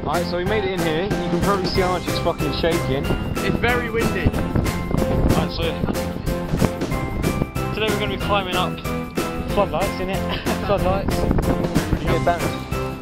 Alright, so we made it in here. You can probably see how much it's fucking shaking. It's very windy. Alright, so today we're going to be climbing up floodlights, innit? Floodlights. Yeah, banners.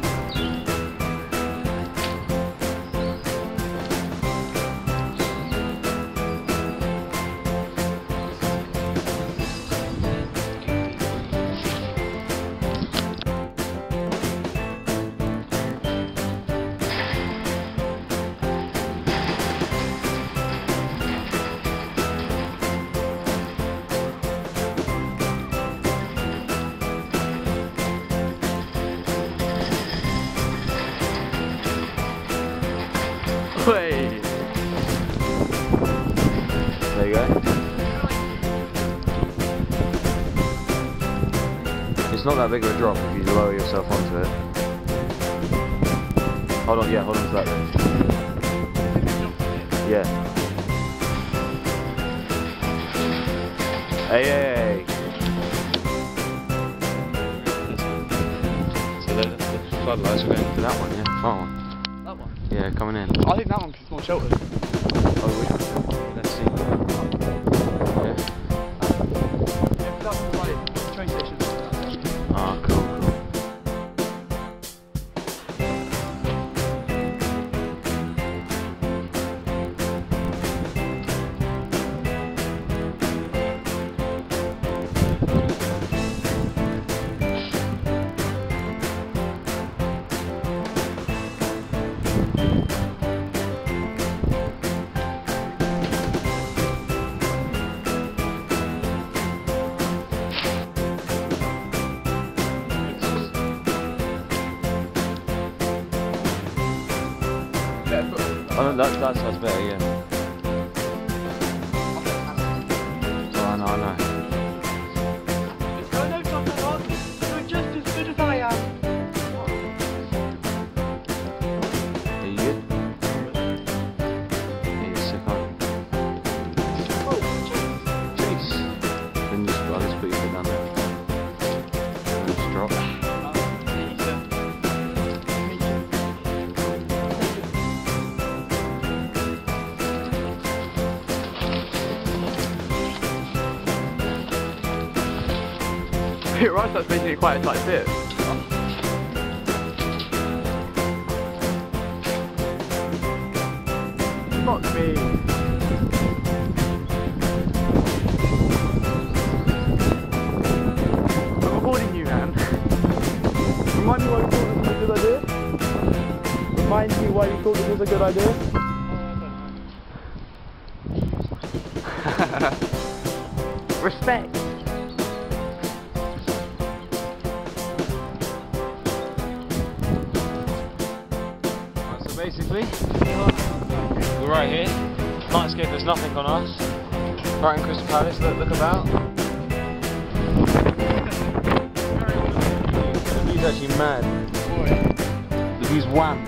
Wait. There you go. It's not that big of a drop if you lower yourself onto it. Hold on, yeah, hold on to that then. Yeah. Hey, hey, hey. So the floodlights are going to that one, yeah? Far one. That one? Yeah, coming in. I think that one is more sheltered. Oh, which one? Let's see. Yeah. Yeah, that one's like train station. Ah, cool, cool. Oh, no, that sounds better, yeah. Oh, I know, I know. No, no, Tom, you're just as good as I am. Are you good? Yeah, you're sick, aren't you? Jeez. Then just, I'll just put your foot down there. And just drop. You're right, that's basically quite a tight fit. Not me. I'm recording you, man. Remind me why you thought this was a good idea? Remind me why you thought this was a good idea? Respect. Basically, we're right here. Nightscape, there's nothing on us. Right in Crystal Palace, look about. The view's actually mad. The view's wham.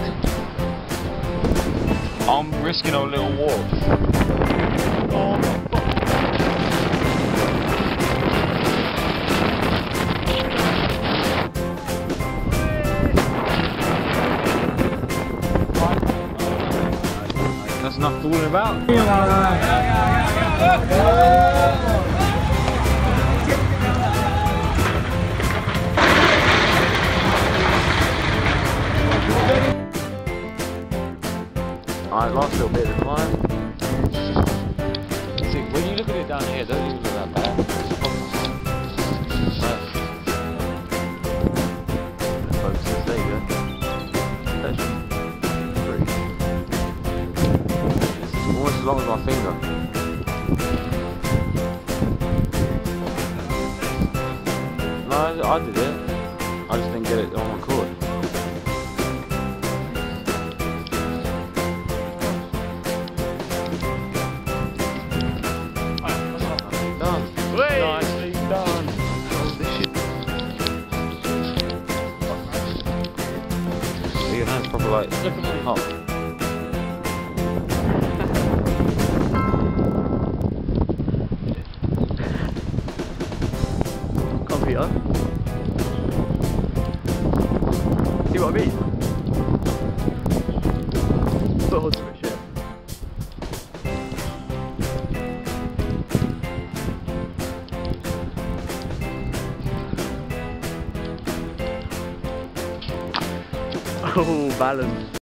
I'm risking a little walk. Oh my God. That's enough fooling about. Alright, last little bit of the climb. See, when you look at it down here, it doesn't even look that bad. Focus, there you go. Almost as long as my finger. No, I did it. I just didn't get it on record. Done. Nicely done. What's this shit? Your hands probably like hot. Computer. See what I mean? footholds for a ship. Oh, balance.